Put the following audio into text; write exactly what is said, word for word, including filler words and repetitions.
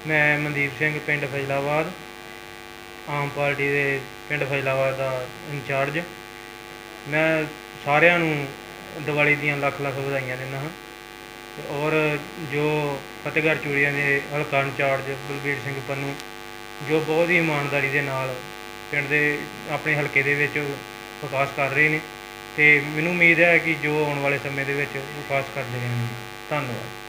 मैं मनदीप सिंह पिंड फैजलाबाद आम पार्टी के पिंड फैजलाबाद का इंचार्ज। मैं सारिਆਂ ਨੂੰ दिवाली ਦੀਆਂ ਲੱਖ ਲੱਖ ਵਧਾਈਆਂ ਦਿੰਦਾ ਹਾਂ। और जो फतेहगढ़ चूड़ियां के हल्का इंचार्ज बलबीर सिंह पन्नू जो बहुत ही ईमानदारी के नाल पिंड दे अपने हल्के दे विच विकास कर रहे हैं, तो मैनूं उम्मीद है कि जो आने वाले समय के विकास करते रहेंगे। धन्यवाद।